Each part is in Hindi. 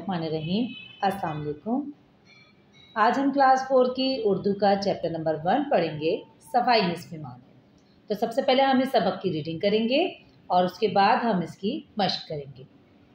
बिस्मिल्लाहिर्रहमानिर्रहीम। अस्सलाम वालेकुम। आज हम क्लास 4 की उर्दू का चैप्टर नंबर 1 पढ़ेंगे, सफ़ाई निस्फ़ ईमान है। तो सबसे पहले हम इस सबक की रीडिंग करेंगे और उसके बाद हम इसकी मश्क करेंगे।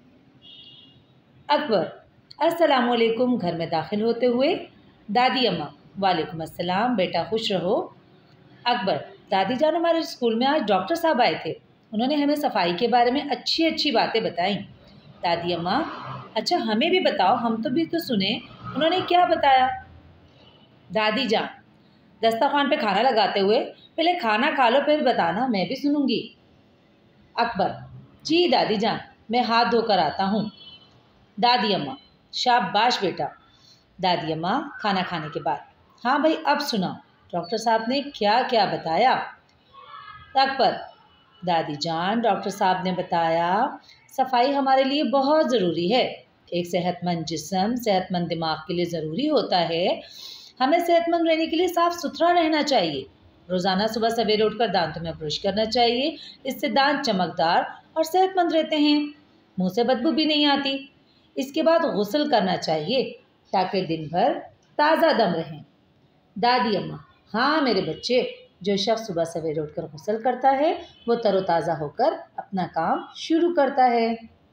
अकबर, अस्सलाम वालेकुम। घर में दाखिल होते हुए दादी अम्मा, वालेकुम अस्सलाम बेटा, खुश रहो। अकबर, दादी जान, हमारे स्कूल में आज डॉक्टर साहब आए थे। उन्होंने हमें सफाई के बारे में अच्छी अच्छी बातें बताई। दादी अम्मा, अच्छा हमें भी बताओ, हम तो भी तो सुने, उन्होंने क्या बताया? दादी जान, दस्तरखान पे खाना लगाते हुए, पहले खाना खा लो फिर बताना, मैं भी सुनूंगी। अकबर, जी दादी जान, मैं हाथ धोकर आता हूँ। दादी अम्मा, शाबाश बेटा। दादी अम्मा खाना खाने के बाद, हाँ भाई अब सुनाओ, डॉक्टर साहब ने क्या क्या बताया? अकबर, दादी जान, डॉक्टर साहब ने बताया सफाई हमारे लिए बहुत ज़रूरी है। एक सेहतमंद जिस्म सेहतमंद दिमाग के लिए ज़रूरी होता है। हमें सेहतमंद रहने के लिए साफ़ सुथरा रहना चाहिए। रोज़ाना सुबह सवेरे उठकर दांतों में ब्रश करना चाहिए। इससे दांत चमकदार और सेहतमंद रहते हैं। मुंह से बदबू भी नहीं आती। इसके बाद गुस्ल करना चाहिए ताकि दिन भर ताज़ा दम रहें। दादी अम्मा, हाँ मेरे बच्चे, जो शख्स सुबह सवेरे उठकर गुस्ल करता है वो तरोताज़ा होकर अपना काम शुरू करता है।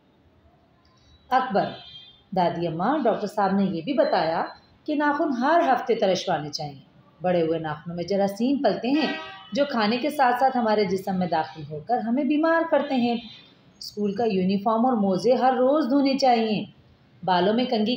अकबर, दादी अम्मा, डॉक्टर साहब ने ये भी बताया कि नाखून हर हफ्ते तरशवाने चाहिए। बड़े हुए नाखूनों में जरासीम पलते हैं जो खाने के साथ साथ हमारे जिस्म में दाखिल होकर हमें बीमार करते हैं। स्कूल का यूनिफॉर्म और मोज़े हर रोज़ धोने चाहिए। बालों में कंघी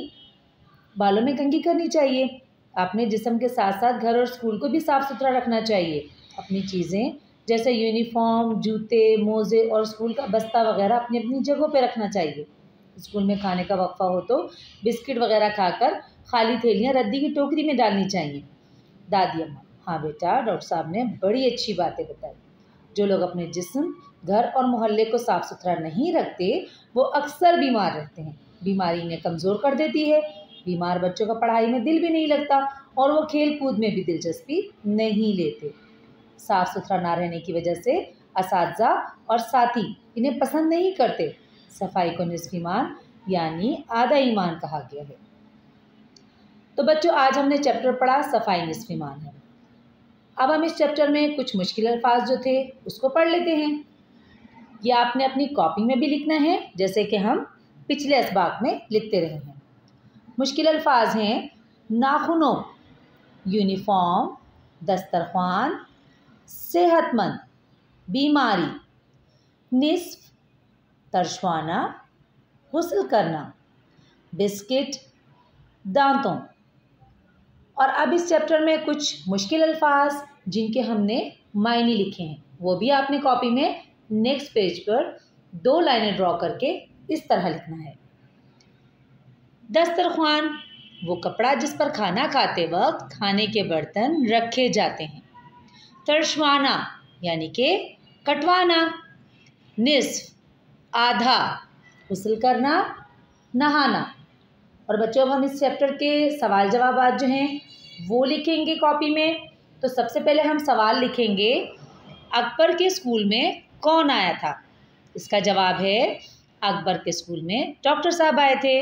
करनी चाहिए। अपने जिस्म के साथ साथ घर और स्कूल को भी साफ़ सुथरा रखना चाहिए। अपनी चीज़ें जैसे यूनिफॉर्म, जूते, मोज़े और स्कूल का बस्ता वगैरह अपनी अपनी जगहों पे रखना चाहिए। स्कूल में खाने का वक्फा हो तो बिस्किट वगैरह खाकर खाली थैलियाँ रद्दी की टोकरी में डालनी चाहिए। दादी अम्मा, हाँ बेटा, डॉक्टर साहब ने बड़ी अच्छी बातें बताई। जो लोग अपने जिस्म, घर और मोहल्ले को साफ़ सुथरा नहीं रखते वो अक्सर बीमार रहते हैं। बीमारी इन्हें कमज़ोर कर देती है। बीमार बच्चों का पढ़ाई में दिल भी नहीं लगता और वो खेल कूद में भी दिलचस्पी नहीं लेते। साफ़ सुथरा ना रहने की वजह से असातिज़ा और साथी इन्हें पसंद नहीं करते। सफाई को निस्फ़ ईमान यानी आधा ईमान कहा गया है। तो बच्चों, आज हमने चैप्टर पढ़ा सफाई निस्फ़ ईमान है। अब हम इस चैप्टर में कुछ मुश्किल अल्फाज जो थे उसको पढ़ लेते हैं। ये आपने अपनी कॉपी में भी लिखना है, जैसे कि हम पिछले असबाक में लिखते रहे हैं। मुश्किल अल्फाज हैं नाखूनों, यूनिफॉर्म, दस्तरखान, सेहतमंद, बीमारी, निस्फ, तरशवाना, गुस्ल करना, बिस्किट, दांतों। और अब इस चैप्टर में कुछ मुश्किल अल्फाज जिनके हमने मायने लिखे हैं वो भी आपने कॉपी में नेक्स्ट पेज पर 2 लाइनें ड्रॉ करके इस तरह लिखना है। दस्तरखान, वो कपड़ा जिस पर खाना खाते वक्त खाने के बर्तन रखे जाते हैं। तरशवाना यानी कि कटवाना। निस्फ, आधा, गुस्ल करना, नहाना। और बच्चों, अब हम इस चैप्टर के सवाल जवाब जो हैं वो लिखेंगे कॉपी में। तो सबसे पहले हम सवाल लिखेंगे, अकबर के स्कूल में कौन आया था? इसका जवाब है अकबर के स्कूल में डॉक्टर साहब आए थे।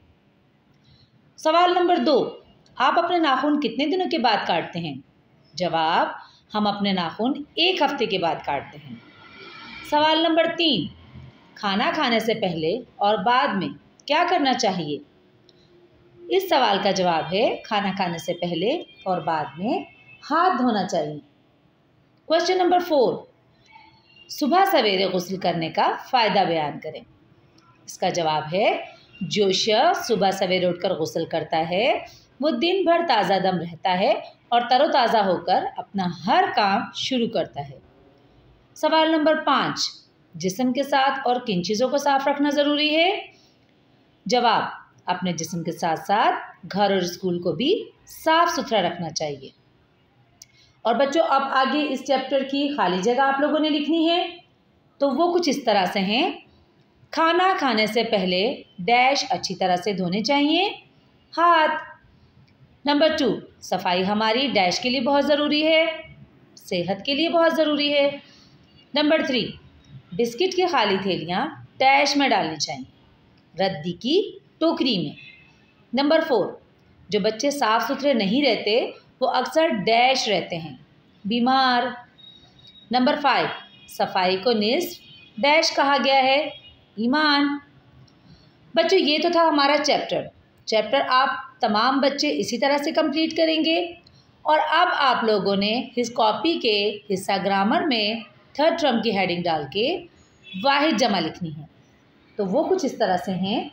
सवाल नंबर 2, आप अपने नाखून कितने दिनों के बाद काटते हैं? जवाब, हम अपने नाखून 1 हफ्ते के बाद काटते हैं। सवाल नंबर 3, खाना खाने से पहले और बाद में क्या करना चाहिए? इस सवाल का जवाब है खाना खाने से पहले और बाद में हाथ धोना चाहिए। क्वेश्चन नंबर 4, सुबह सवेरे गुस्ल करने का फ़ायदा बयान करें। इसका जवाब है जो शख्स सुबह सवेरे उठकर गुस्ल करता है वो दिन भर ताज़ा दम रहता है और तरोताज़ा होकर अपना हर काम शुरू करता है। सवाल नंबर 5, जिस्म के साथ और किन चीज़ों को साफ़ रखना ज़रूरी है? जवाब, अपने जिस्म के साथ साथ घर और स्कूल को भी साफ़ सुथरा रखना चाहिए। और बच्चों, अब आगे इस चैप्टर की खाली जगह आप लोगों ने लिखनी है। तो वो कुछ इस तरह से हैं, खाना खाने से पहले डैश अच्छी तरह से धोने चाहिए हाथ। नंबर 2, सफाई हमारी डैश के लिए बहुत ज़रूरी है, सेहत के लिए बहुत ज़रूरी है। नंबर 3, बिस्किट की खाली थैलियाँ डैश में डालनी चाहिए, रद्दी की टोकरी में। नंबर 4, जो बच्चे साफ़ सुथरे नहीं रहते वो अक्सर डैश रहते हैं, बीमार। नंबर 5, सफाई को निस्फ डैश कहा गया है, ईमान। बच्चों ये तो था हमारा चैप्टर आप तमाम बच्चे इसी तरह से कंप्लीट करेंगे। और अब आप लोगों ने इस कॉपी के हिस्सा ग्रामर में 3rd टर्म की हेडिंग डाल के वाहिद जमा लिखनी है। तो वो कुछ इस तरह से हैं,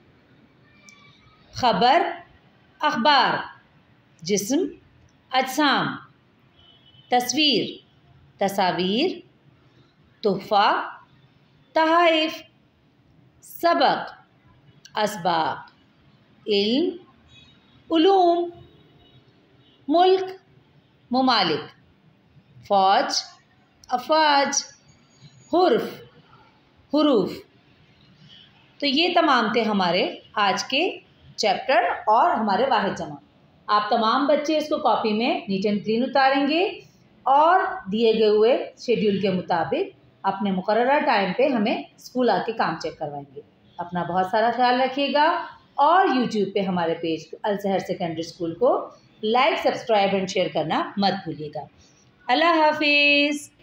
खबर अखबार, जिस्म अजसाम, तस्वीर तस्वीर, तोहफ़ा तहाइफ, सबक असबाक, इल्म उलूम, मुल्क मुमालिक, फ़ौज अफ़वाज, हुर्फ हुरूफ। तो ये तमाम थे हमारे आज के चैप्टर और हमारे वाहिद जमा। आप तमाम बच्चे इसको कॉपी में नीट एंड क्लीन उतारेंगे और दिए गए हुए शेड्यूल के मुताबिक अपने मुकर्ररा टाइम पे हमें स्कूल आके काम चेक करवाएंगे। अपना बहुत सारा ख्याल रखिएगा और यूट्यूब पे हमारे page Al Sahar secondary school को लाइक, सब्सक्राइब एंड शेयर करना मत भूलिएगा। अल्लाह हाफिज़।